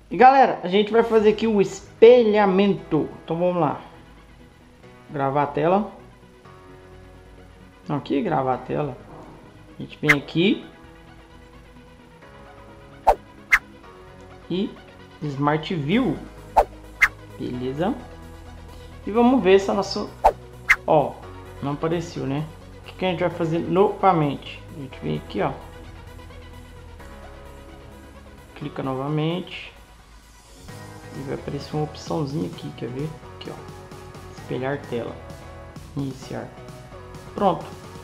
E galera, a gente vai fazer aqui o espelhamento. Então vamos lá. Gravar a tela. Aqui, gravar a tela. A gente vem aqui. E Smart View. Beleza. E vamos ver se a nossa... Ó, não apareceu, né? O que a gente vai fazer novamente? A gente vem aqui, ó. Clica novamente. E vai aparecer uma opçãozinha aqui, quer ver? Aqui, ó. Espelhar tela. Iniciar. Pronto.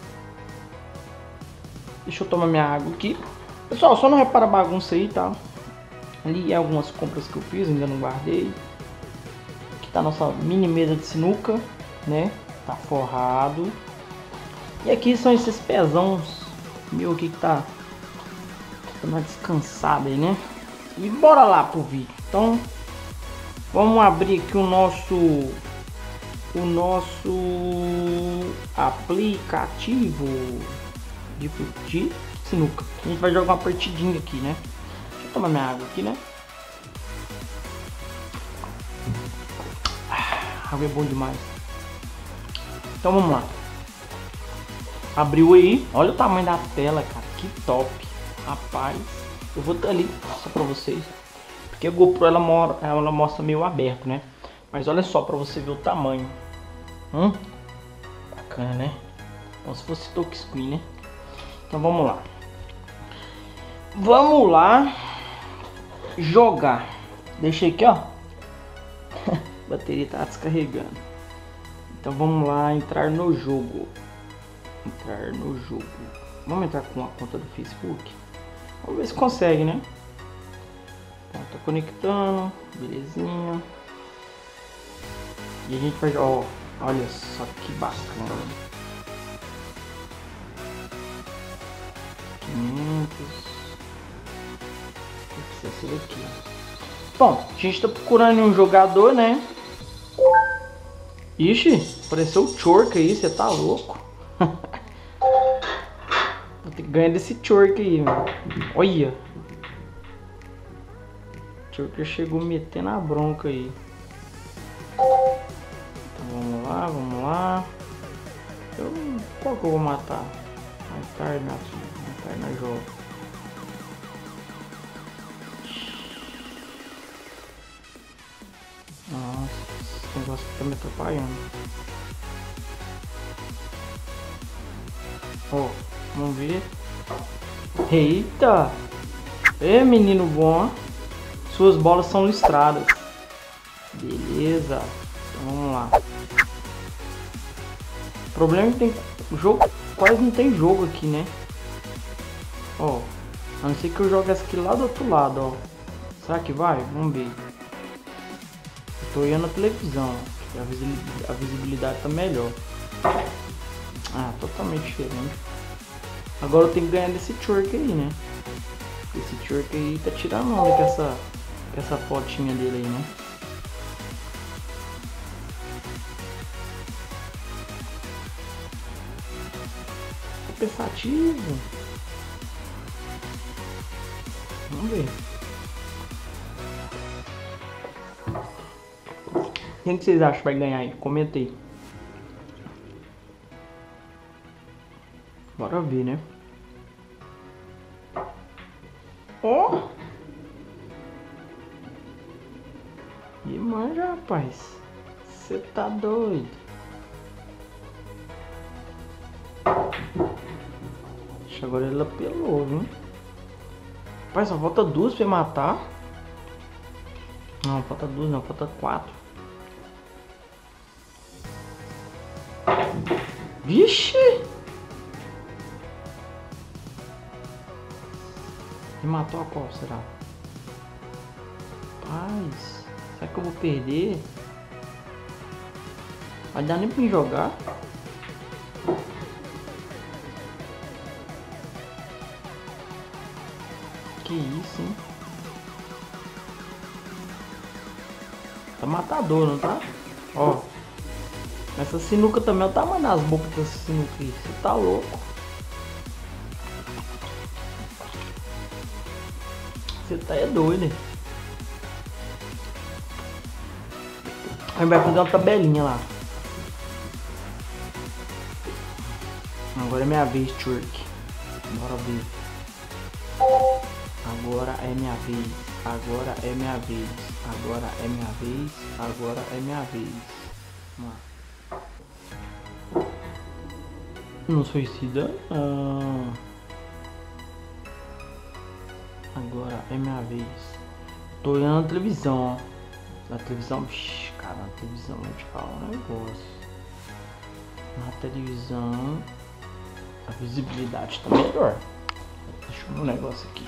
Deixa eu tomar minha água aqui. Pessoal, só não repara a bagunça aí, tá? Ali é algumas compras que eu fiz, ainda não guardei. Aqui tá a nossa mini mesa de sinuca, né? Tá forrado. E aqui são esses pezãos meu aqui que tá dando uma descansada aí, né? E bora lá pro vídeo. Então, vamos abrir aqui o nosso aplicativo de sinuca. A gente vai jogar uma partidinha aqui, né? Deixa eu tomar minha água aqui, né? Água é bom demais. Então vamos lá. Abriu aí. Olha o tamanho da tela, cara. Que top. Rapaz. Eu vou estar ali só pra vocês. Porque a GoPro ela mostra meio aberto, né? Mas olha só pra você ver o tamanho. Bacana, né? Como se fosse touchscreen, né? Então vamos lá. Vamos lá jogar. Deixei aqui, ó. A bateria tá descarregando. Então vamos lá entrar no jogo. Entrar no jogo. Vamos entrar com a conta do Facebook. Vamos ver se consegue, né? Então, tá conectando. Belezinha. E a gente vai... Ó, olha só que bacana. 500. Tem que ser esse daqui. Bom, a gente tá procurando um jogador, né? Ixi, apareceu o Chork aí, você tá louco? Vou ter que ganhar desse Chork aí, mano. Olha. O Chork chegou metendo a bronca aí. Então vamos lá, vamos lá. Qual que eu vou matar? Mais tarde na jogo. Nossa, esse negócio tá me atrapalhando. Ó, vamos ver. Eita! Menino bom. Suas bolas são listradas. Beleza. Então vamos lá. O problema é que tem o jogo, quase não tem jogo aqui, né? Ó, a não ser que eu jogue essa aqui lá do outro lado, ó. Será que vai? Vamos ver. Eu tô olhando a televisão, que a visibilidade tá melhor. Ah, totalmente diferente. Agora eu tenho que ganhar desse Chork aí, né? Esse Chork aí tá tirando onda com essa fotinha dele aí, né? Tô pensativo. Vamos ver. Quem que vocês acham que vai ganhar aí? Comenta aí. Bora ver, né? Ó! E manja, rapaz. Você tá doido. Deixa agora ele apelou, viu? Rapaz, só falta duas pra matar. Não, falta duas não, falta 4. Vixe! E matou a qual, será? Rapaz, será que eu vou perder? Vai dar nem pra me jogar? Que isso, hein? Tá matador, não tá? Ó. Essa sinuca também, olha o tamanho das bocas dessa sinuca aí. Você tá louco? Você tá doido, hein? Aí vai fazer uma tabelinha lá. Agora é minha vez, Turk. Bora ver. Agora é minha vez. Agora é minha vez. Agora é minha vez. Agora é minha vez. Vamos lá. Não suicida. Agora é minha vez. Tô olhando na televisão, ó. Na televisão, vixi, cara, na televisão vou te falar um negócio. Na televisão a visibilidade tá melhor. Deixa eu ver um negócio aqui.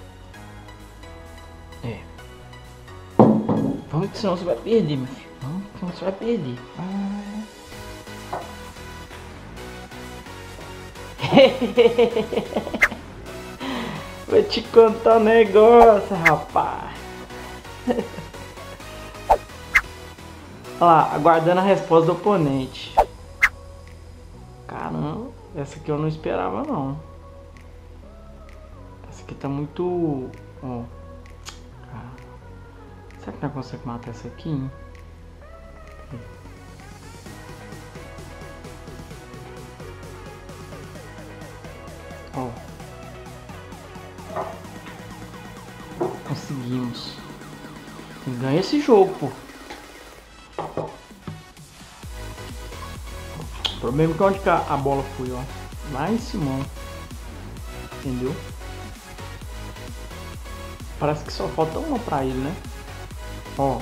Vamos que senão você vai perder, meu filho. Vamos que senão você vai perder. Vou te contar um negócio, rapaz. Olha lá, aguardando a resposta do oponente. Caramba, essa aqui eu não esperava não. Essa aqui tá muito... Ó. Será que nós conseguimos matar essa aqui, hein? Ó. Conseguimos. Ganha esse jogo, pô. O problema é que onde que a bola foi, ó. Lá em cima. Entendeu? Parece que só falta uma pra ele, né? Ó.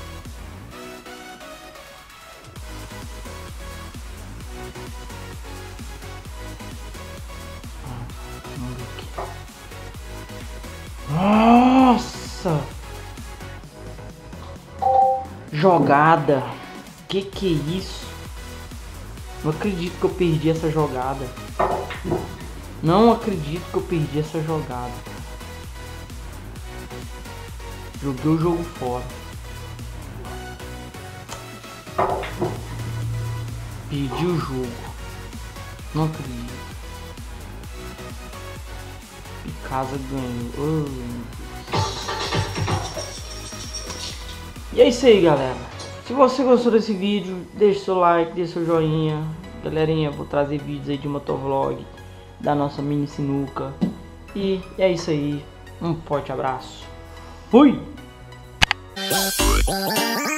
Vamos ver aqui. Nossa! Jogada! Que é isso? Não acredito que eu perdi essa jogada. Não acredito que eu perdi essa jogada. Joguei o jogo fora. Perdi o jogo. Não acredito. E casa ganhou. E é isso aí, galera. Se você gostou desse vídeo, deixe seu like, deixe seu joinha. Galerinha, vou trazer vídeos aí de motovlog, da nossa mini sinuca. E é isso aí. Um forte abraço. Fui!